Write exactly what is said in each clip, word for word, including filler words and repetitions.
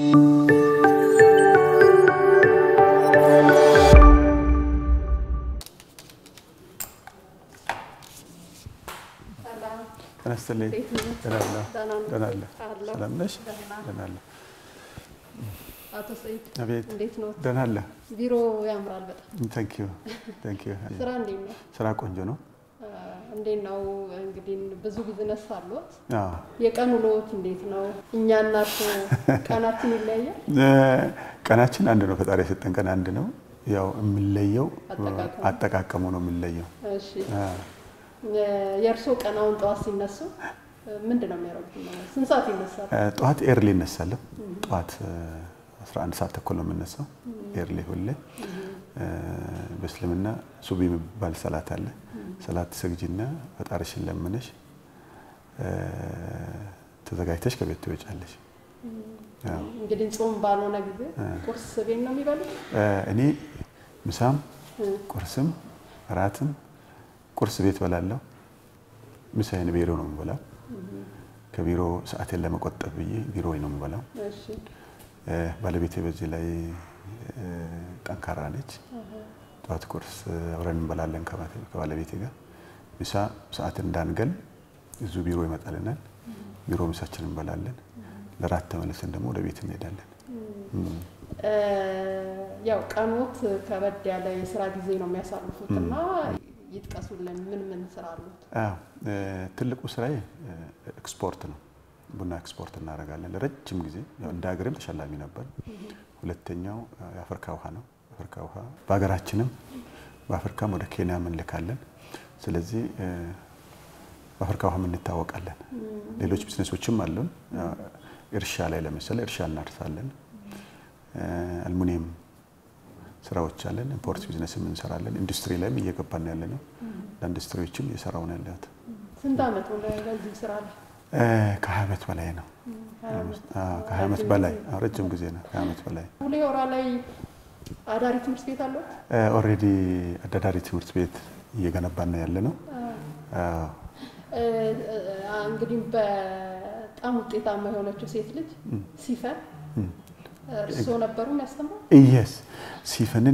أنا دنالله دنالله سلامنش دنالله أتو سعيد أبيت دنالله بيرو يامرال بتا thank you thank you سرا ندينو سرا ቆንጆ ነው እንዴት ነው እንግዲህ ብዙ ቢዝነስ አሉት አዎ የቀኑ ሎት እንዴት ነው እኛና እርሶ ቀናችን ይለያያል ቀናችን አንድ ነው ፈጣሪ የሰጠን ቀን አንድ ነው ያው የሚለየው አጠቃቀሙ ነው የሚለየው እሺ የእርሶ ቀናውን ጧት ሲነሱ ምንድነው የሚያደርጉት ስንት ሰዓት ይነሳል ጧት ኤርሊ ይነሳል ጧት አስራ አንድ ሰዓት ተኩል ነው የምነሳው ኤርሊ ሁሌ በእስልምና ሱቢ የሚባል ሰላት አለ ሰላት ሰግጂና ፈጣሪሽን ለምነሽ ተዘጋጅተሽ ከቤት ትወጫለሽ እንግዲህ ጾም ባልሆነ ጊዜ ቁርስ ቤት ነው የሚበሉት እኔ ምሳም ቁርስም እራትም ቁርስ ቤት በላለሁ ምሳዬን ቢሮ ነው የምበላው ከቢሮ ሰዓቴን ለመቆጠብ ብዬ ቢሮ ነው የምበላው እሺ ባለቤቴ በዚህ ላይ ጠንካራ ነች ጧት ቁርስ አብረን እንበላለን ከባለቤቴ ጋር ምሳ ሰዓት እንዳንገል እዙ ቢሮ ይመጣልናል ቢሮ ምሳችንን እንበላለን ለራት ተመልሰን ደግሞ ወደ ቤት እንሄዳለን ያው ቀኖት ከበድ ያለ የሥራ ጊዜ ነው የሚያሳልፉትና ይጥቀሱልን ምን ምን ስራ አሉት አዎ ትልቁ ስራዬ ኤክስፖርት ነው ቡና ኤክስፖርት እናደርጋለን ለረጅም ጊዜ ያው እንደ ሀገርም ተሸላሚ ነበር ሁለተኛው የአፍሪካ ውሃ ነው አፍሪካ ውሃ በአገራችንም በአፍሪካም ወደ ኬንያ እንልካለን ስለዚህ በአፍሪካ ውሃ ምን እንታወቃለን ሌሎች ቢዝነሶችም አሉን እርሻ ላይ ለምሳሌ እርሻ እናርሳለን አልሙኒየም ስራዎች አለን ኢምፖርት ቢዝነስም እንሰራለን ኢንዱስትሪ ላይም እየገባን ያለነው ለኢንዱስትሪዎችም እየሰራው ነው ያለሁት ስንት አመት ነው ለዚህ ስራ ላይ ከሀያ አመት በላይ ነው ከሀያ አመት በላይ ረጅም ጊዜ ነው ከሀያ አመት በላይ ሁሌ ወራ ላይ አዳሪ ትምህርት ቤት አለው ኦሬዲ አዳሪ ትምህርት ቤት እየገነባን ያለነው አዎ እንግዲህ በጣም ውጤታማ የሆነችው ሴት ልጅ ሲፈን እርሶ ነበሩ የሚያስተምሩ ኢየስ ሲፈንን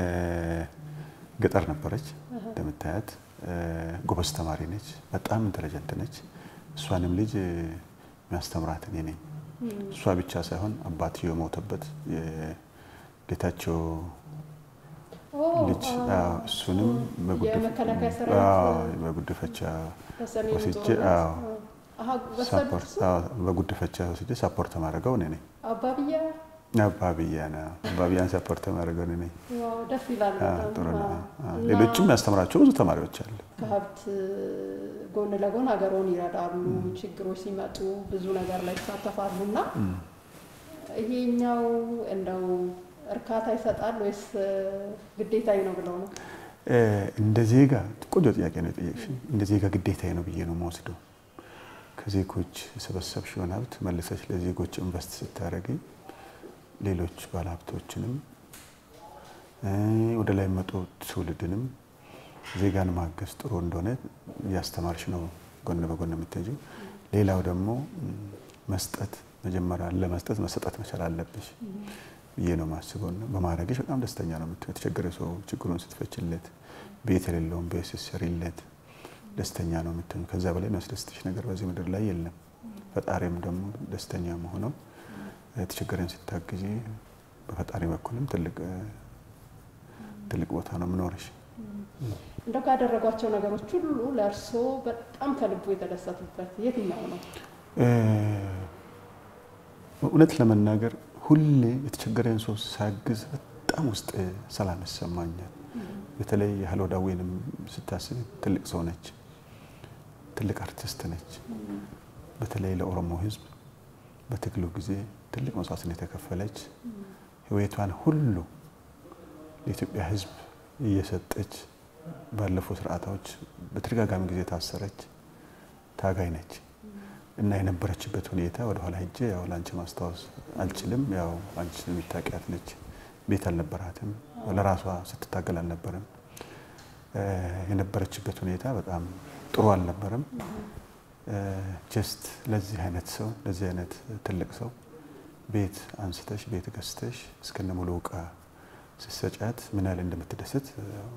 ገጠር ነበረች እንደምታያት ጎበዝ ተማሪ ነች በጣም ኢንተለጀንት ነች እሷንም ልጅ የሚያስተምራት እኔ ነኝ እሷ ብቻ ሳይሆን አባትዮ የሞተበት የጌታቸው ልጅ እሱንም በጉድፈቻ ወስጄ በጉድፈቻ ወስጄ ሳፖርት ማድረገው እኔ ነኝ አባብያ አባብያና አባብያን ሳፖርት ማድረገው እኔ ነኝ ዋው ደስ ይላል ሌሎችም ያስተምራቸው ብዙ ተማሪዎች አሉ ከሀብት ጎን ለጎን ሀገሩን ይረዳሉ ችግሮች ሲመጡ ብዙ ነገር ላይ ተሳተፋሉና ይሄኛው እንደው እርካታ ይሰጣል ወይስ ግዴታዬ ነው ብለው ነው እንደዚህ ጋር ቆንጆ ጥያቄ ነው የጠየቅሽኝ እንደዚህ ጋር ግዴታዬ ነው ብዬ ነው የምወስደው ከዜጎች ሰበሰብሽውን ሀብት መልሰሽ ለዜጎች ኢንቨስት ስታደርጊ ሌሎች ባለሀብቶችንም ወደ ላይ መጡ ትውልድንም ዜጋን ማገዝ ጥሩ እንደሆነ ያስተማርሽ ነው ጎን በጎን የምትሄጂው ሌላው ደግሞ መስጠት መጀመሪያ ለመስጠት መሰጠት መቻል አለብሽ ብዬ ነው ማስበው በማድረግሽ በጣም ደስተኛ ነው የምትቸገረ ሰው ችግሩን ስትፈችለት ቤት የሌለውን ቤት ስትሰሪለት ደስተኛ ነው የምትሆነው ከዛ በላይ የሚያስደስትሽ ነገር በዚህ ምድር ላይ የለም ፈጣሪም ደግሞ ደስተኛ መሆኑ ተቸገረን ስታግጂ በፈጣሪ በኩልም ትልቅ ትልቅ ቦታ ነው ምኖርሽ እንደው ካደረጓቸው ነገሮች ሁሉ ለርሶ በጣም ከልቡ የተደሰቱበት የትኛው ነው እውነት ለመናገር ሁሌ የተቸገረን ሰው ሳግዝ በጣም ውስጥ ሰላም ይሰማኛል በተለይ ያህሎዳዊንም ስታስብ ትልቅ ሰው ነች ትልቅ አርቲስት ነች በተለይ ለኦሮሞ ህዝብ በትግሉ ጊዜ ትልቅ መስዋዕትነት የተከፈለች ህይወቷን ሁሉ ለኢትዮጵያ ህዝብ እየሰጠች ባለፈው ስርዓቶች በተደጋጋሚ ጊዜ ታሰረች ታጋይ ነች እና የነበረችበት ሁኔታ ወደ ኋላ ሄጄ ያው ላንቺ ማስተዋወስ አልችልም ያው አንቺ የምታውቂያት ነች ቤት አልነበራትም ለራሷ ስትታገል አልነበረም የነበረችበት ሁኔታ በጣም ጥሩ አልነበረም ጀስት ለዚህ አይነት ሰው ለዚህ አይነት ትልቅ ሰው ቤት አንስተሽ ቤት ገዝተሽ እስከነ ሙሉ ዕቃ ስትሰጫት ምን ያህል እንደምትደሰት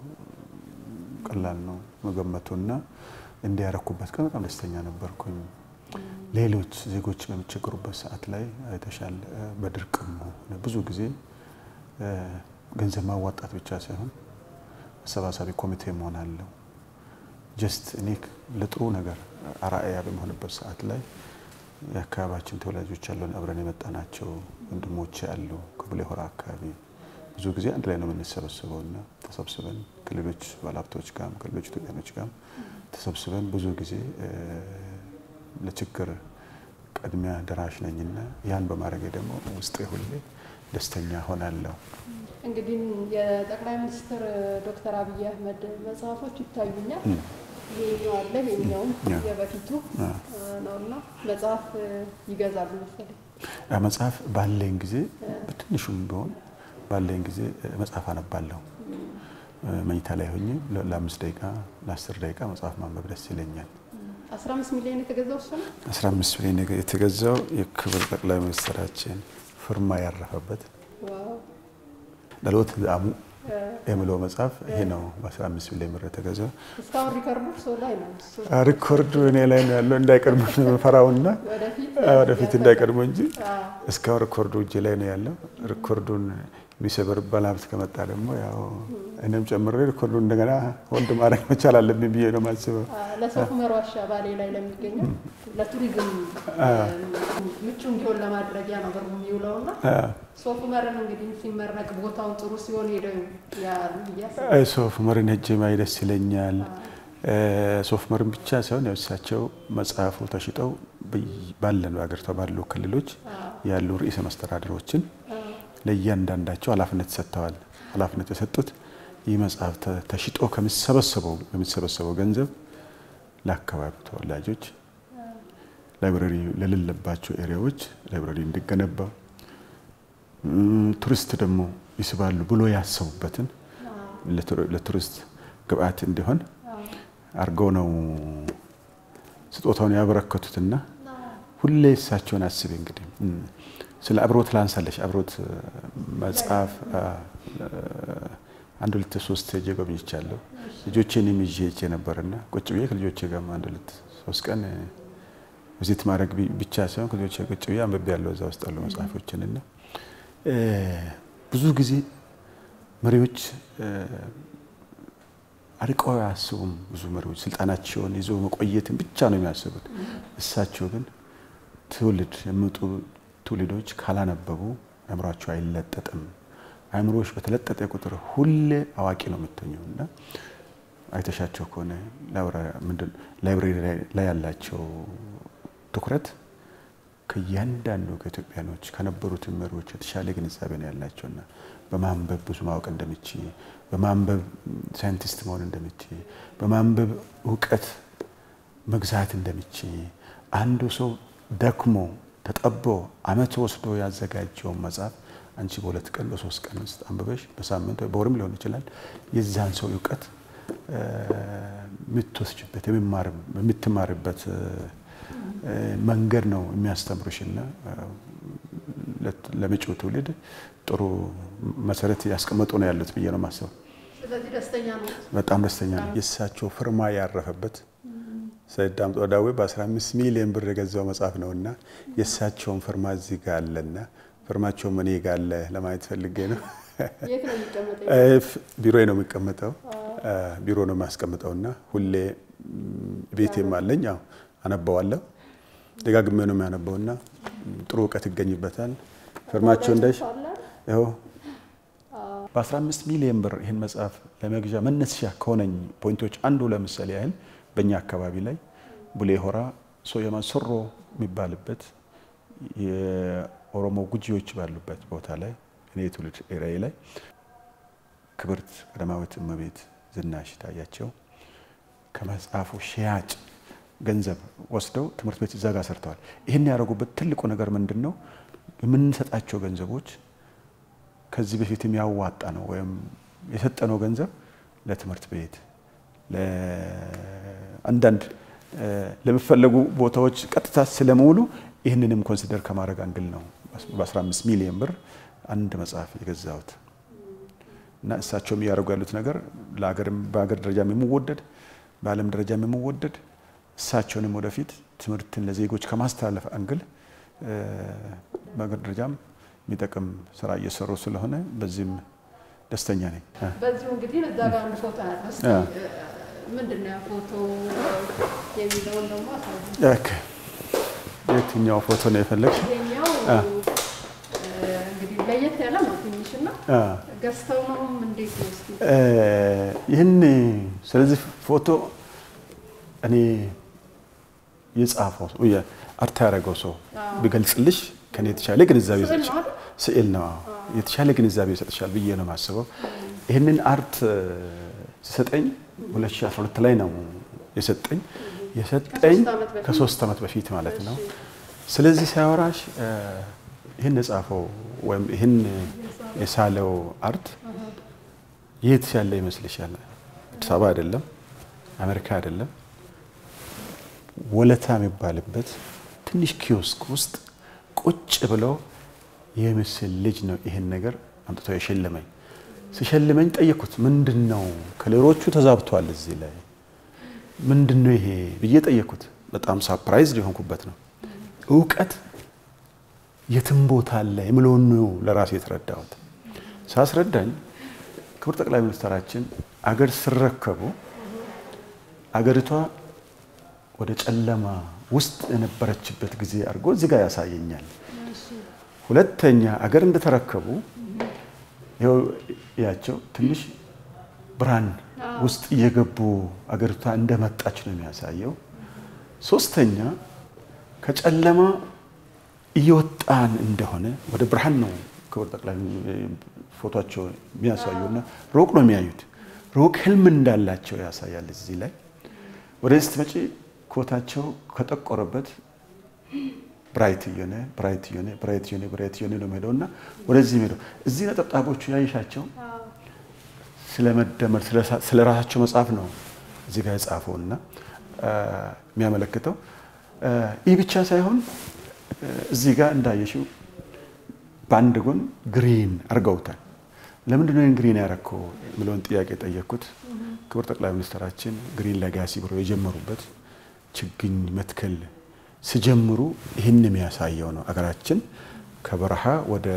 ቀላል ነው መገመቱና እንዲያረኩበት ቀን በጣም ደስተኛ ነበርኩኝ። ሌሎች ዜጎች በሚቸገሩበት ሰዓት ላይ አይተሻል። በድርቅም ብዙ ጊዜ ገንዘብ ማዋጣት ብቻ ሳይሆን አሰባሳቢ ኮሚቴ መሆን አለው። ጀስት እኔ ለጥሩ ነገር አራያ በመሆንበት ሰዓት ላይ የአካባቢያችን ተወላጆች ያሉን አብረን የመጣናቸው ወንድሞች ያሉ ከቡሌ ሆራ አካባቢ ብዙ ጊዜ አንድ ላይ ነው የምንሰበሰበውና ተሰብስበን ከሌሎች ባለሀብቶች ጋር ከሌሎች ኢትዮጵያኖች ጋር ተሰብስበን ብዙ ጊዜ ለችግር ቀድሚያ ደራሽ ነኝና ያን በማድረግ ደግሞ ውስጤ ሁሌ ደስተኛ ሆናለሁ። እንግዲህ የጠቅላይ ሚኒስትር ዶክተር አብይ አህመድ መጽሐፎች ይታዩኛል። ይሄኛው አለ ይሄኛው የበፊቱ ነውና መጽሐፍ ይገዛሉ መሰለኝ። መጽሐፍ ባለኝ ጊዜ በትንሹም ቢሆን ባለኝ ጊዜ መጽሐፍ አነባለሁ። መኝታ ላይ ሆኜ ለአምስት ደቂቃ ለአስር ደቂቃ መጽሐፍ ማንበብ ደስ ይለኛል። አስራ አምስት ሚሊዮን የተገዛው እሱ ነው። አስራ አምስት ሚሊዮን የተገዛው የክብር ጠቅላይ ሚኒስትራችን ፍርማ ያረፈበት ዋው ዳሎት አሙ የምለው መጽሐፍ ይሄ ነው። በአስራ አምስት ሚሊዮን ብር የተገዛው። እስካሁን ሪከርዱ ሰው ላይ ነው። ሪከርዱ እኔ ላይ ነው ያለው። እንዳይቀድሙ ፈራውና ወደፊት እንዳይቀድሙ እንጂ እስካሁን ሪከርዱ እጄ ላይ ነው ያለው። ሪከርዱን የሚሰብር ባለሀብት ከመጣ ደግሞ ያው እኔም ጨምሬ ሪከርዱን እንደገና ሆልድ ማድረግ መቻል አለብኝ ብዬ ነው የማስበው። ለሶፍ ዑመር ዋሻ ባሌ ላይ ለሚገኘው ለቱሪዝም ምቹ እንዲሆን ለማድረግ ያ ነገር የሚውለውና ሶፍ ዑመርን እንግዲህ ሲመረቅ ቦታው ጥሩ ሲሆን ሄደው ያሉ ያሰ ሶፍ ዑመርን ሄጄ ማየት ደስ ይለኛል። ሶፍ ዑመርን ብቻ ሳይሆን እሳቸው መጽሐፉ ተሽጠው ባለን በአገሪቷ ባሉ ክልሎች ያሉ ርዕሰ መስተዳድሮችን ለእያንዳንዳቸው ኃላፊነት ሰጥተዋል። ኃላፊነት የሰጡት ይህ መጽሐፍ ተሽጦ ከሚሰበሰበው ከሚሰበሰበው ገንዘብ ለአካባቢው ተወላጆች ላይብረሪ ለሌለባቸው ኤሪያዎች ላይብረሪ እንዲገነባ ቱሪስት ደግሞ ይስባሉ ብሎ ያሰቡበትን ለቱሪስት ግብአት እንዲሆን አርገው ነው ስጦታውን ያበረከቱትና ሁሌ እሳቸውን አስቤ እንግዲህ ስለ አብሮት ላንሳለሽ አብሮት መጽሐፍ አንድ ሁለት ሶስት ሄጄ ጎብኝቻለሁ። ልጆቼንም ይዤ ሄጄ ነበርና ቁጭ ብዬ ከልጆቼ ጋር አንድ ሁለት ሶስት ቀን ቪዚት ማድረግ ብቻ ሳይሆን ከልጆቼ ቁጭ ብዬ አንብቤያለሁ እዛ ውስጥ ያሉ መጽሐፎችንና ብዙ ጊዜ መሪዎች አርቀው አያስቡም። ብዙ መሪዎች ስልጣናቸውን ይዘው መቆየትን ብቻ ነው የሚያስቡት። እሳቸው ግን ትውልድ የምጡ ትውልዶች ካላነበቡ አእምሯቸው አይለጠጥም። አእምሮሽ በተለጠጠ ቁጥር ሁሌ አዋቂ ነው የምትሆኚውና አይተሻቸው ከሆነ ላይብረሪ ላይ ያላቸው ትኩረት ከእያንዳንዱ ከኢትዮጵያኖች ከነበሩት መሪዎች የተሻለ ግንዛቤ ነው ያላቸውና በማንበብ ብዙ ማወቅ እንደሚችል በማንበብ ሳይንቲስት መሆን እንደሚችል በማንበብ ዕውቀት መግዛት እንደሚችል አንዱ ሰው ደክሞ ተጠቦ አመት ወስዶ ያዘጋጀው መጽሐፍ አንቺ በሁለት ቀን በሶስት ቀን ውስጥ አንብበሽ በሳምንት ወይ በወርም ሊሆን ይችላል የዛን ሰው ዕውቀት ምትወስጅበት የምትማርበት መንገድ ነው የሚያስተምርሽና ለመጪው ትውልድ ጥሩ መሰረት ያስቀመጡ ነው ያሉት ብዬ ነው ማሰብ። ስለዚህ ደስተኛ ነው። በጣም ደስተኛ ነው። የሳቸው ፍርማ ያረፈበት ሰይድ ዳምጦ ዳዌ በአስራ አምስት ሚሊዮን ብር የገዛው መጽሐፍ ነውና የሳቸውን ፍርማ እዚህ ጋር አለና ፍርማቸው ምን ይጋለ ለማየት ፈልጌ ነው። የት ነው የሚቀመጠው? ቢሮዬ ነው የሚቀመጠው። ቢሮ ነው ማስቀመጠውና ሁሌ ቤቴም አለኝ። አዎ አነባዋለሁ። ደጋግሜ ነው የሚያነባውና ጥሩ ዕውቀት ይገኝበታል። ፍርማቸው እንደሽ ይኸው በአስራ አምስት ሚሊዮን ብር ይሄን መጽሐፍ ለመግዣ መነሻ ከሆነኝ ፖይንቶች አንዱ ለምሳሌ ያህል በእኛ አካባቢ ላይ ቡሌ ሆራ ሶየማ ሶሮ የሚባልበት የኦሮሞ ጉጂዎች ባሉበት ቦታ ላይ እኔ ትውልድ ኤሪያ ላይ ክብርት ቀዳማዊት እመቤት ዝናሽ ታያቸው ከመጽሐፉ ሽያጭ ገንዘብ ወስደው ትምህርት ቤት ዘጋ ሰርተዋል። ይሄን ያደረጉበት ትልቁ ነገር ምንድነው? የምንሰጣቸው ገንዘቦች ከዚህ በፊትም ያዋጣ ነው ወይም የሰጠነው ገንዘብ ለትምህርት ቤት ለአንዳንድ ለሚፈለጉ ቦታዎች ቀጥታ ስለመውሉ ይሄንንም ኮንሲደር ከማድረግ አንግል ነው በ15 ሚሊዮን ብር አንድ መጽሐፍ የገዛሁት እና እሳቸውም ያደርጉ ያሉት ነገር ለሀገርም በሀገር ደረጃም የሚወደድ በዓለም ደረጃም የሚወደድ እሳቸውንም ወደፊት ትምህርትን ለዜጎች ከማስተላለፍ አንግል በሀገር ደረጃም የሚጠቅም ስራ እየሰሩ ስለሆነ በዚህም ደስተኛ ነኝ። በዚሁ እንግዲህ እዛ ጋር አንድ ፎቶ አያለስ ምንድነው ፎቶ የሚለውን ደግሞ አሳየኝ። ኦኬ የትኛው ፎቶ ነው የፈለግሽ? ይሄኛው እንግዲህ ለየት ያለ ነው ትንሽና ገዝተው ነው እንዴት ነው እስኪ? ይሄን ስለዚህ ፎቶ እኔ የጻፈው ወይ አርት ያደረገው ሰው ቢገልጽልሽ ከኔ የተሻለ ግንዛቤ ይሰጥሻል። ስዕል ነው የተሻለ ግንዛቤ ይሰጥሻል ብዬ ነው የማስበው። ይሄንን አርት ሲሰጠኝ ሁለት ሺህ አስራ ሁለት ላይ ነው የሰጠኝ የሰጠኝ ከሶስት አመት በፊት ማለት ነው። ስለዚህ ሳይወራሽ ይሄን የጻፈው ወይም ይሄን የሳለው አርት የት ያለ ይመስልሻል? አዲስ አበባ አይደለም፣ አሜሪካ አይደለም፣ ወለታ የሚባልበት ትንሽ ኪዮስክ ውስጥ ቁጭ ብሎ የምስል ልጅ ነው ይሄን ነገር አምጥቶ የሸለመኝ። ሲሸልመኝ ጠየኩት፣ ምንድነው ከሌሎቹ ተዛብቷል እዚህ ላይ ምንድነው ይሄ ብዬ ጠየኩት። በጣም ሰርፕራይዝ ሊሆንኩበት ነው። ዕውቀት የትም ቦታ አለ የምለውን ነው ለራሴ የተረዳሁት። ሳስረዳኝ ክቡር ጠቅላይ ሚኒስትራችን አገር ሲረከቡ አገሪቷ ወደ ጨለማ ውስጥ የነበረችበት ጊዜ አድርጎ እዚህ ጋር ያሳየኛል። ሁለተኛ አገር እንደተረከቡ ይኸው ያቸው ትንሽ ብርሃን ውስጥ እየገቡ አገሪቷ እንደመጣች ነው የሚያሳየው። ሶስተኛ ከጨለማ እየወጣን እንደሆነ ወደ ብርሃን ነው ክቡር ጠቅላይ ፎቶአቸው የሚያሳዩና ሩቅ ነው የሚያዩት። ሩቅ ህልም እንዳላቸው ያሳያል። እዚህ ላይ ወደዚህ ስትመጪ ኮታቸው ከጠቆረበት ብራይት የሆነ ብራይት የሆነ ብራይት የሆነ ብራይት የሆነ ነው የሚሄደውና ወደዚህ ሄደው እዚህ ነጠብጣቦቹ ያይሻቸው ስለመደመር ስለራሳቸው መጽሐፍ ነው እዚህ ጋር የጻፈውና የሚያመለክተው። ይህ ብቻ ሳይሆን እዚህ ጋር እንዳየሽው ባንድ ጎን ግሪን አርገውታል። ለምንድን ነው ግሪን ያረከው ብሎን ጥያቄ ጠየቅኩት። ክቡር ጠቅላይ ሚኒስትራችን ግሪን ሌጋሲ ብሎ የጀመሩበት ችግኝ መትከል ሲጀምሩ ይሄን የሚያሳየው ነው። አገራችን ከበረሃ ወደ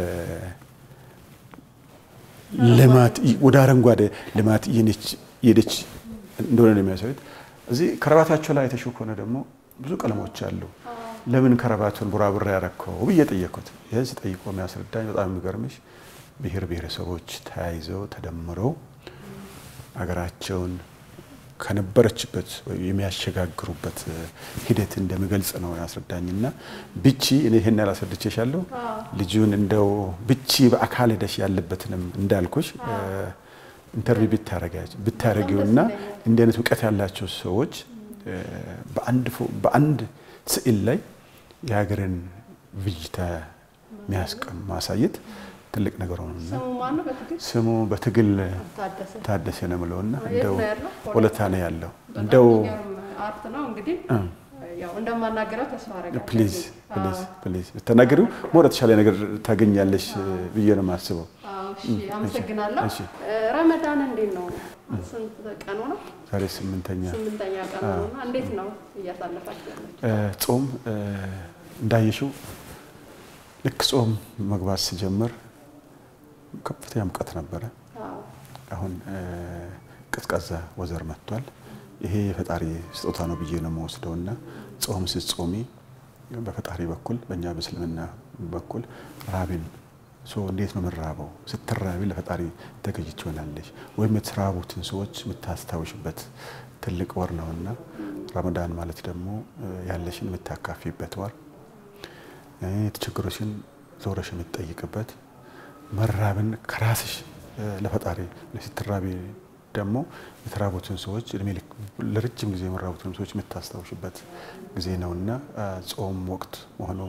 ልማት ወደ አረንጓዴ ልማት የሄደች እንደሆነ ነው የሚያሳዩት። እዚህ ከረባታቸው ላይ ተሽኮነ ደግሞ ብዙ ቀለሞች አሉ። ለምን ከረባቱን ቡራቡራ ያረከው ብዬ ጠየቅኩት። ይሄን ሲጠይቆ የሚያስረዳኝ በጣም የሚገርምሽ ብሔር ብሔረሰቦች ተያይዘው ተደምረው አገራቸውን ከነበረችበት የሚያሸጋግሩበት ሂደት እንደሚገልጽ ነው ያስረዳኝና ብቻ እኔ ይሄን ያላስረድቼሻለሁ። ልጁን እንደው ብቻ በአካል ሄደሽ ያለበትንም እንዳልኩሽ ኢንተርቪው ቢታረጋጅ ቢታረጊውና እንደ አይነት ዕውቀት ያላቸው ሰዎች በአንድ በአንድ ስዕል ላይ የሀገርን ብይታ የሚያስቀም ማሳየት ትልቅ ነገር ሆነና ስሙ ማን ነው? በትግል ስሙ በትግል ታደሰ ታደሰ ነው የምለውና እንደው ወለታ ነው ያለው። እንደው አርት ነው እንግዲህ ያው እንደማናገረው ተስፋ አደርጋለሁ። ፕሊዝ ፕሊዝ ፕሊዝ ተናገሩ ሞረት ሻለ ነገር ታገኛለሽ ብዬ ነው የማስበው። እሺ አመሰግናለሁ። ረመዳን እንዴት ነው? ስንት ቀኑ ነው? ዛሬ ስምንተኛ ስምንተኛ ቀኑ ነውና እንዴት ነው እያሳለፋችሁ ያለው? ጾም እንዳየሽው ልክ ጾም መግባት ሲጀምር ከፍተኛ ሙቀት ነበረ። አሁን ቀዝቃዛ ወዘር መጥቷል። ይሄ የፈጣሪ ስጦታ ነው ብዬ ነው የምወስደውና ጾም ሲጾሚ በፈጣሪ በኩል በእኛ በእስልምና በኩል ራብን ሶ እንዴት ነው መራበው? ስትራቢ ለፈጣሪ ተገዥች ሆናለሽ ወይም የትራቡትን ሰዎች የምታስታውሽበት ትልቅ ወር ነውና ረመዳን ማለት ደግሞ ያለሽን የምታካፊበት ወር የተቸገሩሽን ዞረሽ የምትጠይቅበት መራብን ከራስሽ ለፈጣሪ ለስትራቢ ደግሞ የተራቡትን ሰዎች እድሜ ለረጅም ጊዜ የመራቡትን ሰዎች የምታስታውሽበት ጊዜ ነውና ጾም ወቅት ሆኖ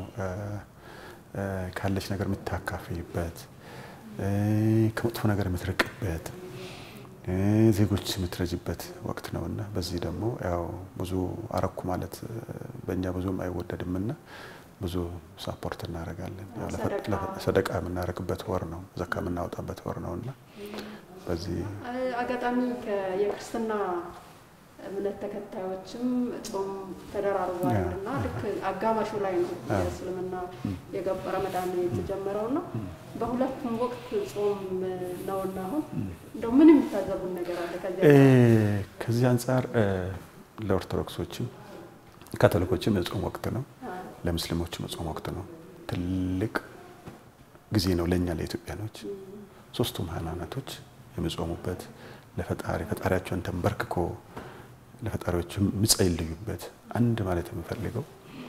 ካለሽ ነገር የምታካፊበት ከመጥፎ ነገር የምትርቅበት ዜጎች የምትረጅበት ወቅት ነውና በዚህ ደግሞ ያው ብዙ አረኩ ማለት በእኛ ብዙም አይወደድምና ብዙ ሳፖርት እናደርጋለን። ሰደቃ የምናደርግበት ወር ነው፣ ዘካ የምናወጣበት ወር ነውና በዚህ አጋጣሚ የክርስትና እምነት ተከታዮችም ጾም ተደራርቧልና ልክ አጋማሹ ላይ ነው እስልምና የገባ ረመዳን የተጀመረውና በሁለቱም ወቅት ጾም ነውና አሁን እንደው ምን የሚታዘቡን ነገር አለ ከዚህ ከዚህ አንፃር ለኦርቶዶክሶችም ካቶሊኮችም የጾም ወቅት ነው፣ ለሙስሊሞችም የጾም ወቅት ነው። ትልቅ ጊዜ ነው ለኛ ለኢትዮጵያኖች። ሶስቱም ሃይማኖቶች የሚጾሙበት ለፈጣሪ ፈጣሪያቸውን ተንበርክኮ ለፈጣሪዎችም ምጸልዩበት አንድ ማለት የምፈልገው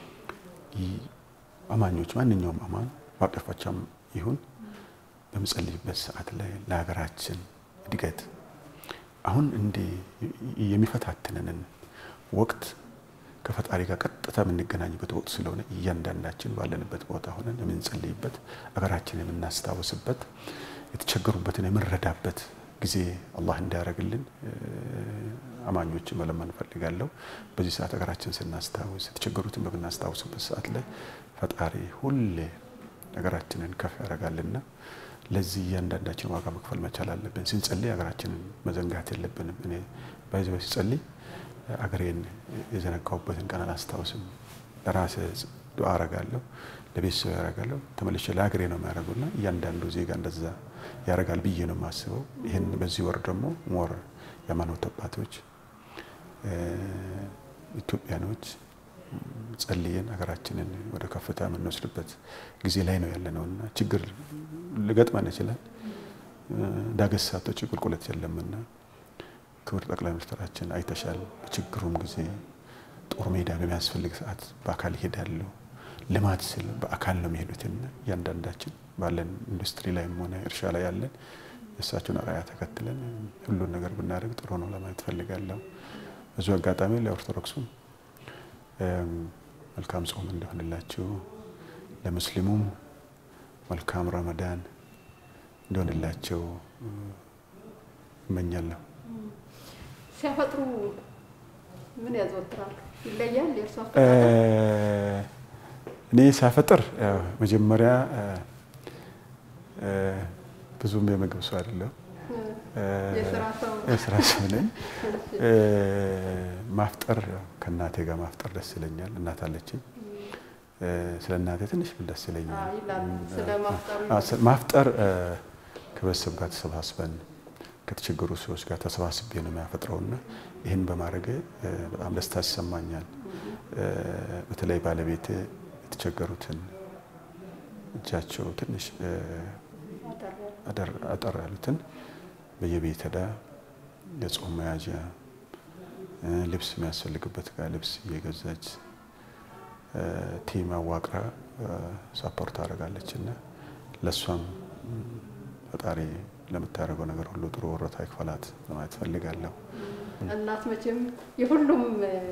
አማኞች ማንኛውም አማን ዋቀፋቸም ይሁን በምጸልይበት ሰዓት ላይ ለሀገራችን እድገት አሁን እንደ የሚፈታተነን ወቅት ከፈጣሪ ጋር ቀጥታ የምንገናኝበት ወቅት ስለሆነ እያንዳንዳችን ባለንበት ቦታ ሆነን የምንጸልይበት ሀገራችንን የምናስታውስበት የተቸገሩበትን የምንረዳበት ጊዜ አላህ እንዲያደርግልን አማኞች መለመን ፈልጋለሁ። በዚህ ሰዓት ሀገራችን ስናስታውስ የተቸገሩትን በምናስታውስበት ሰዓት ላይ ፈጣሪ ሁሌ ሀገራችንን ከፍ ያደርጋልና ለዚህ እያንዳንዳችን ዋጋ መክፈል መቻል አለብን። ስንጸልይ ሀገራችንን መዘንጋት የለብንም። እኔ ባይዘው ሲጸልይ አገሬን የዘነጋውበትን ቀን አላስታውስም። ለራሴ ዱዓ አረጋለሁ፣ ለቤተሰብ ያረጋለሁ፣ ተመልሼ ለሀገሬ ነው የሚያደርጉና እያንዳንዱ ዜጋ እንደዛ ያረጋል ብዬ ነው የማስበው። ይሄን በዚህ ወር ደግሞ ሞር የሃይማኖት አባቶች ኢትዮጵያኖች ጸልየን ሀገራችንን ወደ ከፍታ የምንወስድበት ጊዜ ላይ ነው ያለነውና ችግር ሊገጥመን ይችላል። ዳገት ሳቶች ቁልቁለት የለምና ክብር ጠቅላይ ሚኒስትራችን አይተሻል። በችግሩም ጊዜ ጦር ሜዳ በሚያስፈልግ ሰዓት በአካል ይሄዳሉ። ልማት ስለ በአካል ነው የሚሄዱትና ያንዳንዳችን ባለን ኢንዱስትሪ ላይም ሆነ እርሻ ላይ ያለን እሳቸውን አራያ ተከትለን ሁሉን ነገር ብናደርግ ጥሩ ነው ለማለት ፈልጋለሁ። በዚህ አጋጣሚ ለኦርቶዶክሱ መልካም ጾም እንደሆነላችሁ ለሙስሊሙም መልካም ረመዳን እንደሆነላችሁ እመኛለሁ። ሲያፈጥሩ ምን ያዘወትራሉ? ይለያል የእርሱ እኔ ሲያፈጥር መጀመሪያ ብዙም የምግብ ሰው አይደለም፣ የስራ ሰው ነኝ። ማፍጠር ከእናቴ ጋር ማፍጠር ደስ ይለኛል። እናት አለችኝ። ስለ እናቴ ትንሽ ምን ደስ ይለኛል። ማፍጠር ከቤተሰብ ጋር ተሰባስበን ከተቸገሩ ሰዎች ጋር ተሰባስቤ ነው የሚያፈጥረውና ይሄን በማድረግ በጣም ደስታ ይሰማኛል። በተለይ ባለቤቴ የተቸገሩትን እጃቸው ትንሽ አጠር ያሉትን በየቤት ሄዳ የጾም መያዣ ልብስ የሚያስፈልግበት ጋር ልብስ እየገዛች ቲም አዋቅራ ሳፖርት አደርጋለችና ለሷም ፈጣሪ ለምታደርገው ነገር ሁሉ ጥሩ ወረታ ይክፈላት ለማለት ፈልጋለሁ። እናት መቼም የሁሉም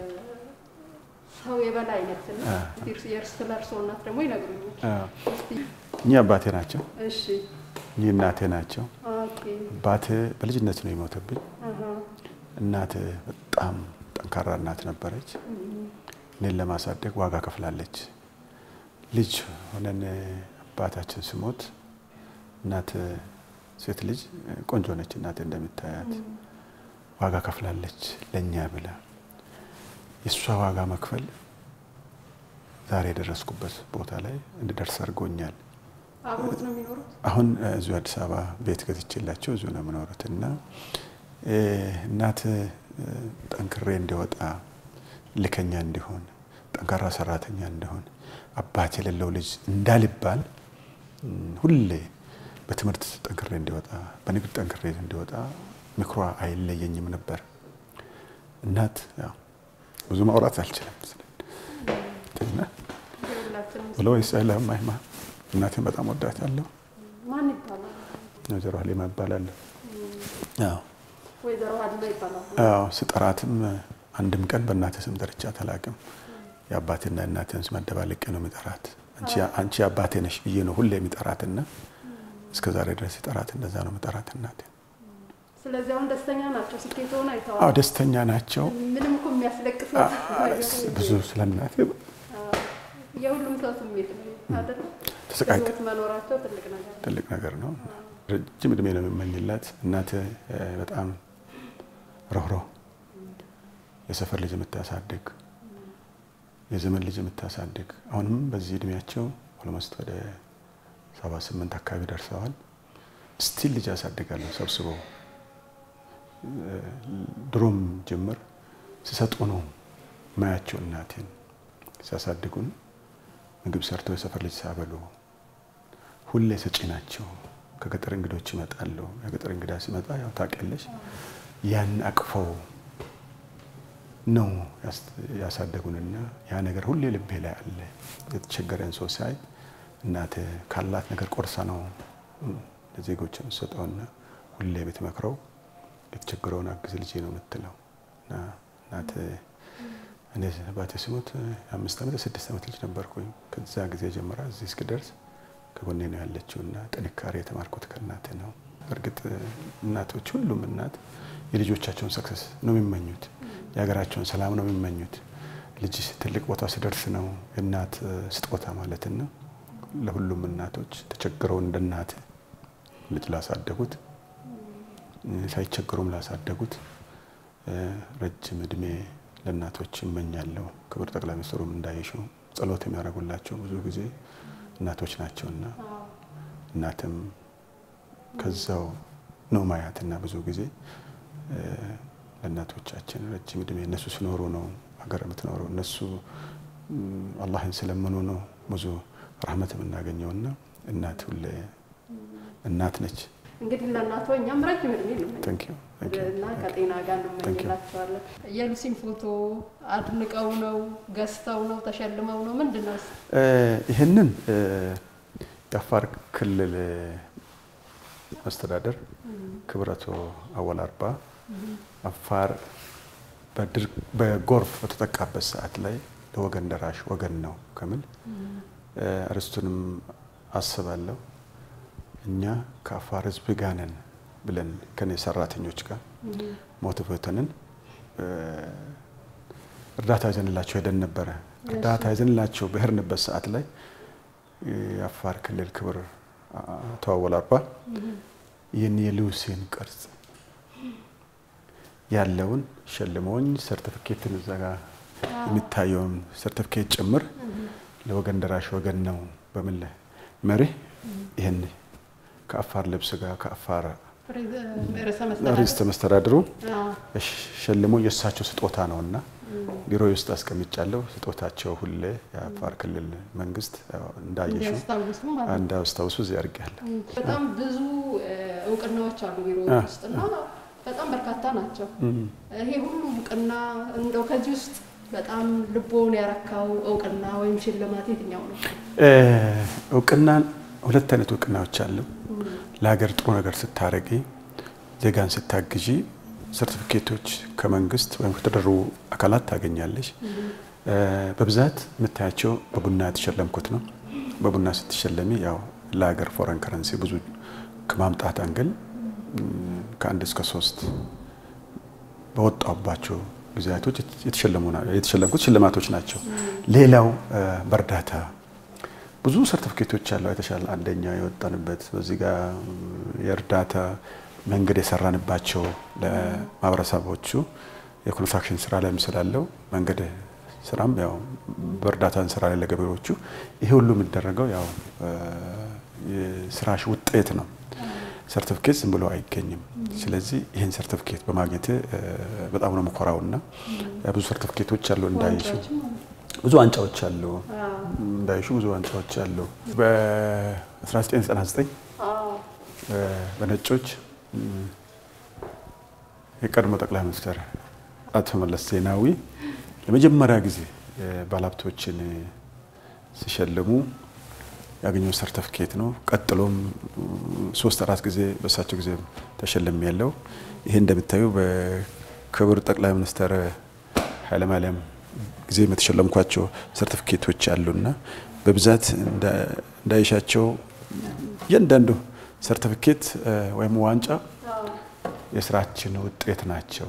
ሰው የበላይ ነች እና የእርስ ለእርሶ እናት ደግሞ ይነግሩኛል። እኛ አባቴ ናቸው። እሺ እኔ እናቴ ናቸው። ኦኬ አባቴ በልጅነት ነው የሞተብኝ። እናቴ በጣም ጠንካራ እናት ነበረች። እኔን ለማሳደግ ዋጋ ከፍላለች። ልጅ ሆነን አባታችን ሲሞት እናት ሴት ልጅ ቆንጆ ነች እናቴ እንደምታያት ዋጋ ከፍላለች ለኛ ብላ። የሷ ዋጋ መክፈል ዛሬ ደረስኩበት ቦታ ላይ እንድደርስ አድርጎኛል። አብሮት ነው የሚኖሩት? አሁን እዚሁ አዲስ አበባ ቤት ገዝቼላቸው እዚሁ ነው የምኖሩትና እናት ጠንክሬ እንዲወጣ ልከኛ እንዲሆን ጠንካራ ሰራተኛ እንዲሆን አባት የሌለው ልጅ እንዳልባል ሁሌ በትምህርት ጠንክሬ እንዲወጣ በንግድ ጠንክሬ እንዲወጣ ምክሯ አይለየኝም ነበር። እናት ያው ብዙ ማውራት አልችልም ስለና ብሎ ይሰላም አይማ እናቴን በጣም ወዳታለሁ። ማን ይባላል? ወይዘሮ ሀሊማ ይባላል። አዎ ወይዘሮ ሀሊማ ይባላል። አዎ ስጠራትም አንድም ቀን በእናቴ ስም ጠርቻት አላውቅም። የአባቴና እናቴን ስም አደባልቄ ነው የምጠራት። አንቺ አንቺ አባቴ ነሽ ብዬ ነው ሁሌ የሚጠራትና እስከዛሬ ድረስ ይጠራት እንደዛ ነው የምጠራት እናቴ። ስለዚህ አሁን ደስተኛ ናቸው? ስኬቶን አይተዋል? አዎ ደስተኛ ናቸው። ምንም እኮ የሚያስለቅስ ብዙ ስለናቴ የሁሉም ሰው ስሜት ነው አይደል? ተሰቃይተው መኖራቸው ትልቅ ነገር ትልቅ ነገር ነው። ረጅም እድሜ ነው የምመኝላት እናቴ በጣም ሮህሮህ የሰፈር ልጅ የምታሳድግ የዘመን ልጅ የምታሳድግ አሁንም በዚህ እድሜያቸው ኦልሞስት ወደ ሰባ ስምንት አካባቢ ደርሰዋል። ስቲል ልጅ ያሳድጋሉ ሰብስበው ድሮም ጀምር ሲሰጡ ነው ማያቸው እናቴን ሲያሳድጉን ምግብ ሰርተው የሰፈር ልጅ ሲያበሉ ሁሌ ሰጪ ናቸው። ከገጠር እንግዶች ይመጣሉ። የገጠር እንግዳ ሲመጣ ያው ታውቂያለሽ ያን አቅፈው ነው ያሳደጉንና ያ ነገር ሁሌ ልቤ ላይ አለ። የተቸገረን ሰው ሳይ እናቴ ካላት ነገር ቆርሳ ነው ለዜጎች የምትሰጠውና ሁሌ ብትመክረው የተቸገረውን አግዝ ልጄ ነው የምትለው እና እናቴ እኔ አባቴ ሲሞት አምስት ዓመት ስድስት ዓመት ልጅ ነበርኩኝ። ከዛ ጊዜ ጀምራ እዚህ እስክደርስ ከጎኔ ነው ያለችውና ጥንካሬ የተማርኩት ከእናቴ ነው። እርግጥ እናቶች ሁሉም እናት የልጆቻቸውን ሰክሰስ ነው የሚመኙት፣ የሀገራቸውን ሰላም ነው የሚመኙት። ልጅ ትልቅ ቦታ ሲደርስ ነው እናት ስጦታ ማለት ነው። ለሁሉም እናቶች ተቸግረው እንደ እናቴ ልጅ ላሳደጉት ሳይቸገሩም ላሳደጉት ረጅም እድሜ ለእናቶች እመኛለሁ። ክብር ጠቅላይ ሚኒስትሩም እንዳይሹ ጸሎት የሚያደርጉላቸው ብዙ ጊዜ እናቶች ናቸውና እናትም ከዛው ነው ማያትና ብዙ ጊዜ ለእናቶቻችን ረጅም እድሜ እነሱ ሲኖሩ ነው ሀገር የምትኖረው። እነሱ አላህን ስለምኑ ነው ብዙ ረህመት የምናገኘውና እናት ሁሌ እናት ነች። እንግዲህ ለእናቷ እኛም ረጅም እድሜ ነው Thank you. እና ከጤና ጋር እንመኝላቸዋለን። የሉሲን ፎቶ አድንቀው ነው ገዝተው ነው ተሸልመው ነው ምንድነው? ይሄንን የአፋር ክልል አስተዳደር ክብረቶ አወል አርባ አፋር በድርቅ በጎርፍ በተጠቃበት ሰዓት ላይ ለወገን ደራሽ ወገን ነው ከምን አርስቱንም አስባለሁ እኛ ከአፋር ህዝብ ጋር ነን ብለን ከኔ ሰራተኞች ጋር ሞቲቬተንን እርዳታ ይዘንላቸው ሄደን ነበር። እርዳታ ይዘንላቸው በሄድንበት ሰዓት ላይ የአፋር ክልል ክብር አቶ አወል አርባ ይህን የሉሲን ቅርጽ ያለውን ሸልመውኝ ሰርቲፊኬትን እዛ ጋር የሚታየውን ሰርቲፊኬት ጭምር ለወገን ደራሽ ወገን ነው በምን መሪ ይሄን ከአፋር ልብስ ጋር ከአፋር ርዕሰ መስተዳድሩ ሸልሞ የእሳቸው ስጦታ ነውና ቢሮ ውስጥ አስቀምጫለሁ። ስጦታቸው ሁሌ የአፋር ክልል መንግስት እንዳይሽው እንዳውስታውሱ ያርጋለሁ። በጣም ብዙ እውቅናዎች አሉ ቢሮ ውስጥና በጣም በርካታ ናቸው። ይሄ ሁሉ እውቅና እንደው ከዚህ ውስጥ በጣም ልቦን ያረካው እውቅና ወይም ሽልማት የትኛው ነው? እውቅና ሁለት አይነት እውቅናዎች አሉ። ለሀገር ጥሩ ነገር ስታረጊ ዜጋን ስታግዢ ሰርቲፊኬቶች ከመንግስት ወይም ከተደረጉ አካላት ታገኛለሽ። በብዛት የምታያቸው በቡና ተሸለምኩት ነው። በቡና ስትሸለሚ ያው ለሀገር ፎረን ከረንሲ ብዙ ከማምጣት አንገል ከአንድ እስከ ሶስት በወጣባቸው ጊዜያቶች የተሸለሙና የተሸለምኩት ሽልማቶች ናቸው። ሌላው በርዳታ ብዙ ሰርቲፊኬቶች አሉ። አይተሻል አንደኛ የወጣንበት በዚህ ጋር የርዳታ መንገድ የሰራንባቸው ለማህበረሰቦቹ የኮንስትራክሽን ስራ ላይ መስላለው መንገድ ስራም ያው በርዳታን ስራ ላይ ለገበሬዎቹ ይሄ ሁሉ የሚደረገው ያው የስራሽ ውጤት ነው። ሰርቲፊኬት ዝም ብሎ አይገኝም። ስለዚህ ይሄን ሰርቲፊኬት በማግኘት በጣም ነው መኮራውና ብዙ ሰርቲፊኬቶች አሉ እንዳይሹ ብዙ ዋንጫዎች አሉ እንዳይሹ ብዙ ዋንጫዎች አሉ። በ1999 በነጮች የቀድሞ ጠቅላይ ሚኒስትር አቶ መለስ ዜናዊ ለመጀመሪያ ጊዜ ባለሀብቶችን ሲሸልሙ ያገኘው ሰርቲፊኬት ነው። ቀጥሎም ሶስት አራት ጊዜ በሳቸው ጊዜ ተሸልም ያለው ይሄ እንደምታዩ በክብር ጠቅላይ ሚኒስትር ኃይለ ማርያም ጊዜ የተሸለምኳቸው ሰርቲፊኬቶች አሉና በብዛት እንዳይሻቸው የእንዳንዱ ሰርቲፊኬት ወይም ዋንጫ የስራችን ውጤት ናቸው።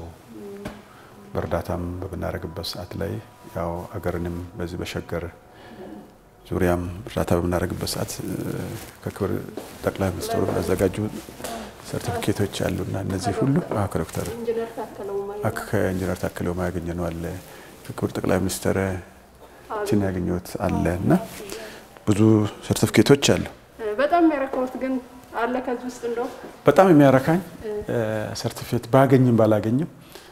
በርዳታም በብናረግበት ሰዓት ላይ ያው አገርንም በዚህ በሸገር ዙሪያም እርዳታ በምናደርግበት ሰዓት ከክብር ጠቅላይ ሚኒስትሩ ያዘጋጁ ሰርቲፊኬቶች አሉና እነዚህ ሁሉ ከዶክተር ከኢንጂነር ታከለ ኡማ ያገኘነው አለ ከክብር ጠቅላይ ሚኒስትር ችን ያገኘሁት አለና ብዙ ሰርቲፊኬቶች አሉ። በጣም የሚያረካውት ግን አለ ከዚህ ውስጥ እንደው በጣም የሚያረካኝ ሰርቲፊኬት ባገኝም ባላገኝም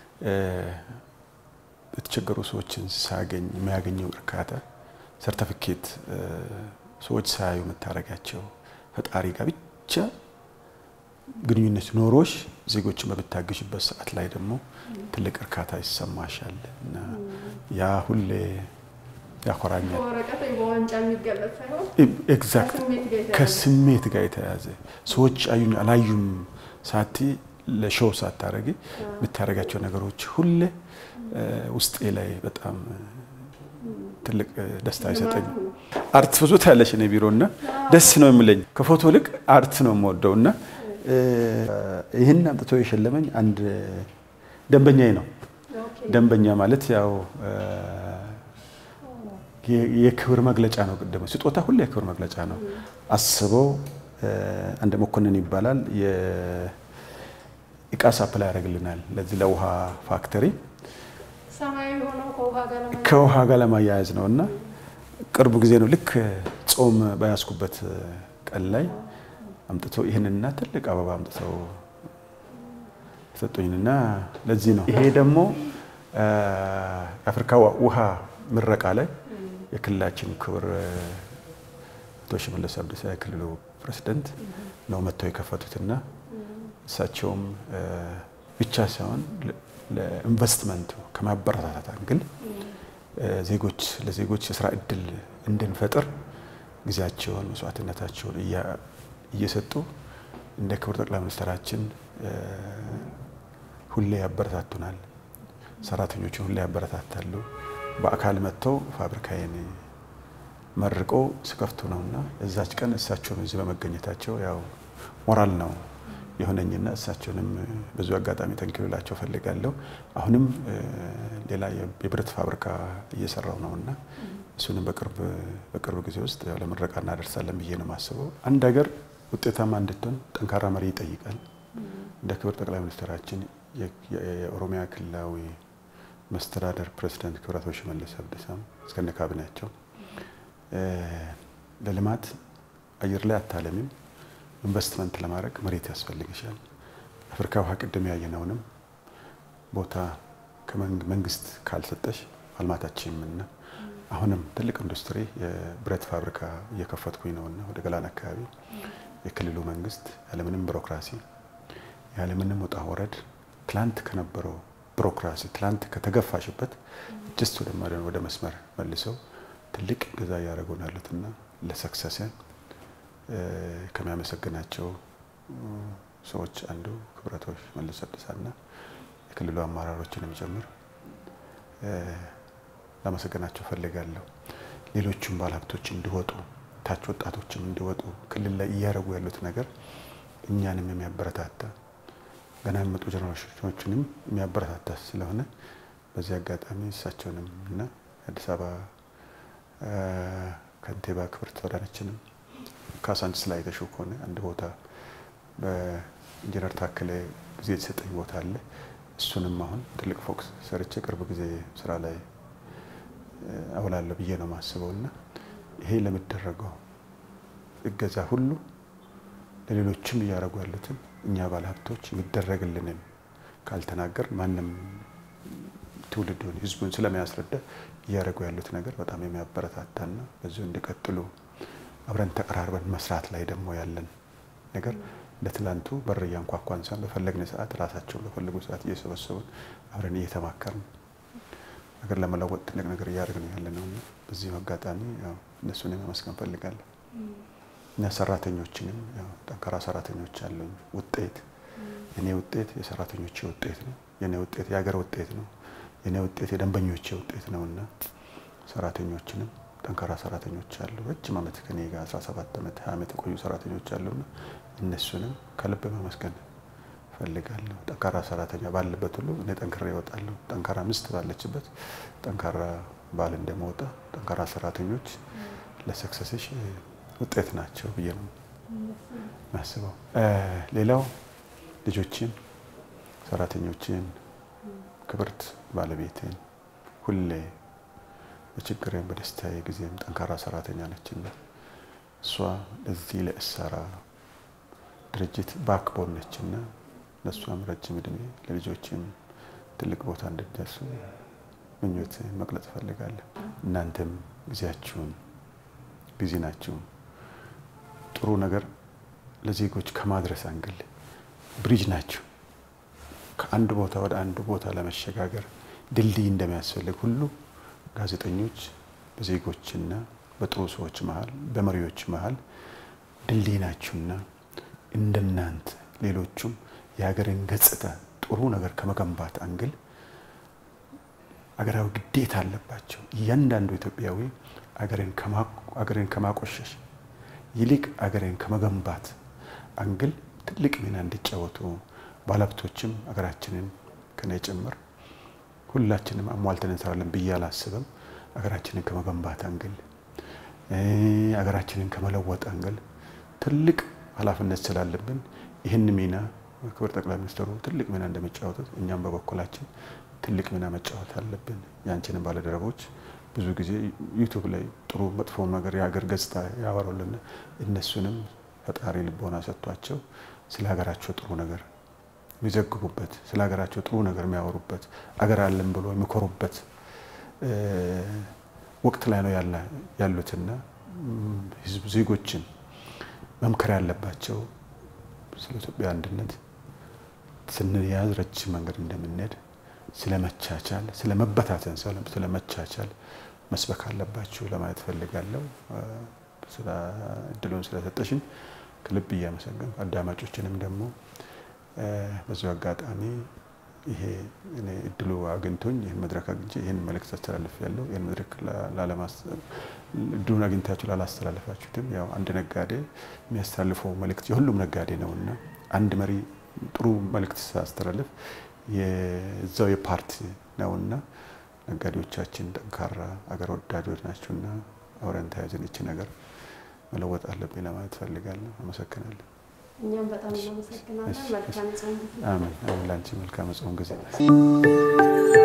የተቸገሩ ሰዎችን ሳገኝ የሚያገኘው እርካታ ሰርቲፊኬት ሰዎች ሳያዩ መታረጋቸው ፈጣሪ ጋር ብቻ ግንኙነት ኖሮሽ ዜጎችን በመታገሽበት ሰዓት ላይ ደግሞ ትልቅ እርካታ ይሰማሻል እና ያ ሁሌ ያኮራኛል። ወረቀት በዋንጫ የሚገለጽ ሳይሆን ኤግዛክት ከስሜት ጋር የተያዘ ሰዎች አዩኝ አላዩም ሳቲ ለሾው ሳታረጊ የምታረጋቸው ነገሮች ሁሌ ውስጤ ላይ በጣም ትልቅ ደስታ ይሰጠኝ። አርት ብዙ ታለሽ ነው ቢሮና ደስ ነው የሚለኝ ከፎቶ ልክ አርት ነው የምወደውና ይሄን አምጥቶ የሸለመኝ አንድ ደንበኛዬ ነው። ደንበኛ ማለት ያው የክብር መግለጫ ነው። ቀደም ስጦታ ሁሉ የክብር መግለጫ ነው። አስበው አንድ መኮንን ይባላል የኢቃ ሳፕላይ ያደርግልናል ለዚህ ለውሃ ፋክተሪ ሰማያዊ ሆኖ ከውሃ ጋር ለማያያዝ ነውና ቅርብ ጊዜ ነው ልክ ጾም ባያስኩበት ቀን ላይ አምጥቶ ይሄንና ትልቅ አበባ አምጥተው ሰጡኝና ለዚህ ነው። ይሄ ደግሞ አፍሪካ ውሃ ምረቃ ላይ የክልላችን ክብር አቶ ሽመልስ አብዲሳ የክልሉ ፕሬዝዳንት ነው መጥተው የከፈቱትና እሳቸውም ብቻ ሳይሆን ለኢንቨስትመንቱ ከማበረታታት አንግል ዜጎች ለዜጎች የሥራ እድል እንድንፈጥር ጊዜያቸውን መስዋዕትነታቸውን እየሰጡ እንደ ክብር ጠቅላይ ሚኒስትራችን ሁሌ ያበረታቱናል። ሰራተኞቹ ሁሌ ያበረታታሉ። በአካል መጥተው ፋብሪካዬን መርቆ ስከፍቱ ነውና እዛች ቀን እሳቸው እዚህ በመገኘታቸው ያው ሞራል ነው የሆነኝና እሳቸውንም ብዙ አጋጣሚ ተንክሉላቸው ፈልጋለሁ። አሁንም ሌላ የብረት ፋብሪካ እየሰራው ነውና እሱንም በቅርብ በቅርብ ጊዜ ውስጥ ያው ለምረቃ እናደርሳለን ብዬ ነው ማስበው። አንድ ሀገር ውጤታማ እንድትሆን ጠንካራ መሪ ይጠይቃል። እንደ ክብር ጠቅላይ ሚኒስትራችን የኦሮሚያ ክልላዊ መስተዳደር ፕሬዝዳንት ክቡር አቶ ሽመልስ አብዲሳ እስከነ ካቢኔያቸው ለልማት አየር ላይ አታለሚም ኢንቨስትመንት ለማድረግ መሬት ያስፈልግሻል። አፍሪካ ውሃ ቅድም ያየነውንም ቦታ ከመንግስት ካልሰጠሽ አልማታችንና አሁንም ትልቅ ኢንዱስትሪ የብረት ፋብሪካ እየከፈትኩኝ ነውና ወደ ገላን አካባቢ የክልሉ መንግስት ያለምንም ቢሮክራሲ ያለምንም ወጣ ወረድ ትላንት ከነበረው ቢሮክራሲ ትላንት ከተገፋሽበት ጀስት ወደ ማሪያን ወደ መስመር መልሰው ትልቅ ገዛ ያደረጉን ያሉትና ለሰክሰስ ከሚያመሰግናቸው ሰዎች አንዱ ክቡር አቶ ሽመልስ አብዲሳና የክልሉ አመራሮችንም ጭምር ለማመስገናቸው ፈልጋለሁ። ሌሎችም ባለሀብቶች እንዲወጡ ታች ወጣቶችም እንዲወጡ ክልል ላይ እያደረጉ ያሉት ነገር እኛንም የሚያበረታታ ገና የሚመጡ ጀነሬሽኖችንም የሚያበረታታ ስለሆነ በዚህ አጋጣሚ እሳቸውንም እና አዲስ አበባ ከንቲባ ክብርት አዳነችንም ካሳንችስ ላይ ተሾ ከሆነ አንድ ቦታ በኢንጂነር ታከለ ጊዜ የተሰጠኝ ቦታ አለ። እሱንም አሁን ትልቅ ፎክስ ሰርቼ ቅርብ ጊዜ ስራ ላይ አውላለሁ ብዬ ነው ማስበውና ይሄ ለምትደረገው እገዛ ሁሉ ለሌሎችም ያረጉ ያሉትን እኛ ባለሀብቶች የሚደረግልንን ካልተናገር ማንም ትውልዱን ህዝቡን ስለሚያስረዳ ያረጉ ያሉት ነገር በጣም የሚያበረታታና በዚሁ እንዲቀጥሉ አብረን ተቀራርበን መስራት ላይ ደግሞ ያለን ነገር ለትላንቱ በርያ እንኳን ሳን በፈለግነ ሰዓት ራሳቸው በፈለጉ ሰዓት እየሰበሰቡን አብረን እየተማከርን ነገር ለመለወጥ ትልቅ ነገር ያደርግን ያለነው በዚህ አጋጣሚ ያው እነሱን ማመስገን ፈልጋለሁ። እና ሰራተኞችንም ያው ጠንካራ ሰራተኞች አሉኝ። ውጤት የኔ ውጤት የሰራተኞቼ ውጤት ነው። የኔ ውጤት የሀገር ውጤት ነው። የኔ ውጤት የደንበኞቼ ውጤት ነውና ሰራተኞችንም ጠንካራ ሰራተኞች አሉ። ረጅም ዓመት ከኔ ጋር አስራ ሰባት ዓመት ሃያ ዓመት ቆዩ ሰራተኞች አሉና እነሱንም ከልብ ማመስገን ፈልጋለሁ። ጠንካራ ሰራተኛ ባለበት ሁሉ እኔ ጠንክሬ እወጣለሁ። ጠንካራ ሚስት ባለችበት ጠንካራ ባል እንደመወጣ ጠንካራ ሰራተኞች ለሰክሰስሽ ውጤት ናቸው ብዬ ነው ማስበው። ሌላው ልጆችን፣ ሰራተኞችን፣ ክብርት ባለቤቴን ሁሌ በችግሬም በደስታዬ ጊዜም ጠንካራ ሰራተኛ ነችና እሷ ለዚህ ለእሳራ ድርጅት ባክቦን ነችና ለሷም ረጅም እድሜ ለልጆችም ትልቅ ቦታ እንድትደርሱ ምኞት መግለጽ ፈልጋለሁ። እናንተም ጊዜያችሁን ቢዚ ናችሁ ጥሩ ነገር ለዜጎች ከማድረስ አንግል ብሪጅ ናችሁ። ከአንድ ቦታ ወደ አንድ ቦታ ለመሸጋገር ድልድይ እንደሚያስፈልግ ሁሉ ጋዜጠኞች በዜጎችና በጥሩ ሰዎች መሃል በመሪዎች መሃል ድልድይ ናችሁና እንደናንተ ሌሎችም የሀገርን ገጽታ ጥሩ ነገር ከመገንባት አንግል አገራዊ ግዴታ አለባቸው። እያንዳንዱ ኢትዮጵያዊ አገርን ከማ አገርን ከማቆሸሽ ይልቅ አገርን ከመገንባት አንግል ትልቅ ሚና እንዲጫወቱ ባለሀብቶችም አገራችንን ከነ ጭምር ሁላችንም አሟልተን እንሰራለን ብዬ አላስብም። አገራችንን ከመገንባት አንግል አገራችንን ከመለወጥ አንግል ትልቅ ኃላፊነት ስላለብን ይህን ሚና ክብር ጠቅላይ ሚኒስትሩ ትልቅ ሚና እንደሚጫወቱት እኛም በበኩላችን ትልቅ ሚና መጫወት አለብን። ያንቺንም ባለደረቦች ብዙ ጊዜ ዩቲዩብ ላይ ጥሩ መጥፎ ነገር ያገር ገጽታ ያወራሉና እነሱንም ፈጣሪ ልቦና ሰጥቷቸው ስለ ሀገራቸው ጥሩ ነገር የሚዘግቡበት ስለ ሀገራቸው ጥሩ ነገር የሚያወሩበት አገር አለን ብሎ የሚኮሩበት ወቅት ላይ ነው ያለ ያሉትና ህዝብ ዜጎችን መምከር ያለባቸው ስለ ኢትዮጵያ አንድነት ስንያዝ ረጅም መንገድ እንደምንሄድ ስለመቻቻል ስለመበታተን ሰላም ስለመቻቻል መስበክ አለባችሁ ለማለት ፈልጋለሁ። ስለ እድሉን ስለሰጠሽኝ ከልብ እያመሰገንኩ አዳማጮችንም ደግሞ በዚህ አጋጣሚ ይሄ እኔ እድሉ አግኝቶኝ ይሄን መድረክ አግኝቼ ይሄን መልእክት አስተላልፌያለሁ። ይሄን መድረክ ላለማስ እድሉን አግኝታችሁ ላላስተላልፋችሁትም ያው አንድ ነጋዴ የሚያስተላልፈው መልእክት የሁሉም ነጋዴ ነውና አንድ መሪ ጥሩ መልእክት አስተላልፍ የዛው የፓርቲ ነውና ነጋዴዎቻችን ጠንካራ አገር ወዳዶች ናቸውና አብረን ተያይዘን እቺ ነገር መለወጥ አለብን ለማለት ፈልጋለሁ። አመሰግናለሁ። እኛም በጣም እናመሰግናለን። መልካም ጾም ጊዜ። አሜን። አሜን። ላንቺ መልካም ጾም ጊዜ።